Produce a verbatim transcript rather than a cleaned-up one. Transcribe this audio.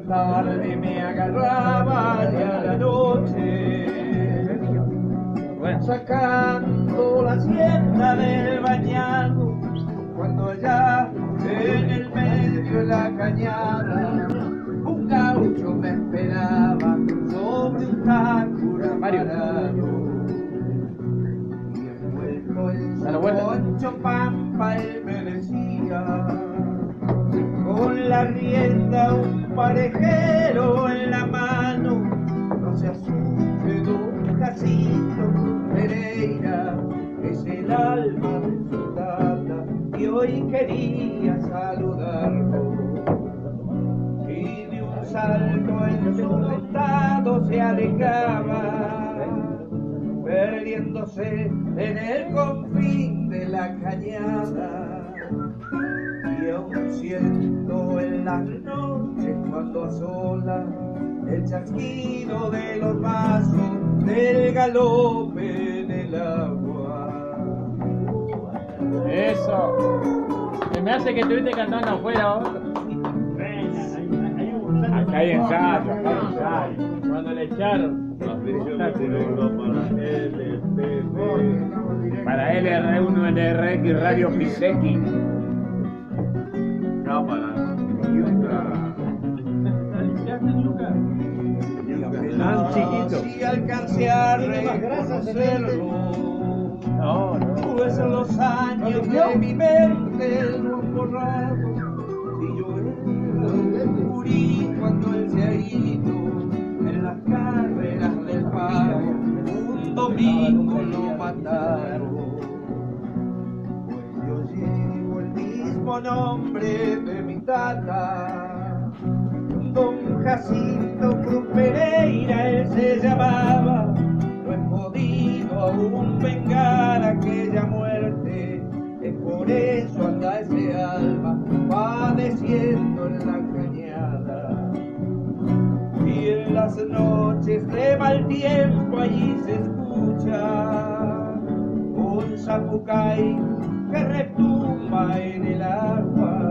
tarde me agarraba ya la noche, sacando la hacienda del bañado, cuando allá en el medio de la cañada un gaucho me esperaba sobre un tácura parado, y envuelto en su poncho pampa él me decía, con la rienda un parejero en la mano, no se asuste don Jacinto Pereira, es el alma de su tata y hoy quería saludarlo. Y de un salto en su estado se alejaba, perdiéndose en el confín de la cañada. Y aún siento en las noches cuando asola el chasquido de los vasos del galope en el agua. Eso. Se me hace que estuviste cantando afuera vos. Acá hay ensayo, acá hay ensayo. Cuando le echaron. Para L R uno L R X Radio Piseki. Cámara. Y otra. Tan chiquito. Si alcancé a reconocerlo, No, no. pues en los años de mi mente lo han borrado. Y yo era un gurí cuando él se ha ido en las carreras del pago. Un domingo lo mataron. Pues yo llevo el mismo nombre de mi tata, don Jacinto Cruz Pereira, él se llamaba. No he podido aún vengar aquella muerte, es por eso anda ese alma padeciendo en la cañada. Y en las noches de mal tiempo allí se escucha un zapucay que retumba en el agua.